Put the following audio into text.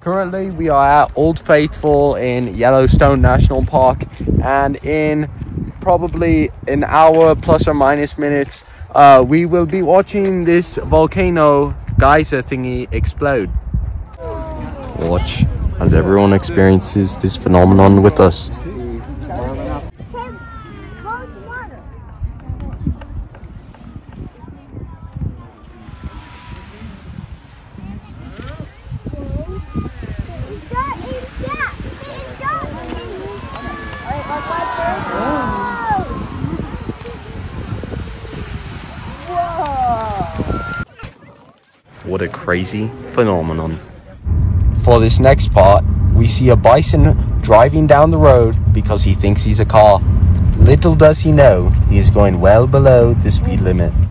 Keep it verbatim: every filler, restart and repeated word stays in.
Currently, we are at Old Faithful in Yellowstone National Park, and in probably an hour plus or minus minutes, uh, we will be watching this volcano geyser thingy explode. Watch as everyone experiences this phenomenon with us. What a crazy phenomenon. For this next part, we see a bison driving down the road because he thinks he's a car. Little does he know, he is going well below the speed limit.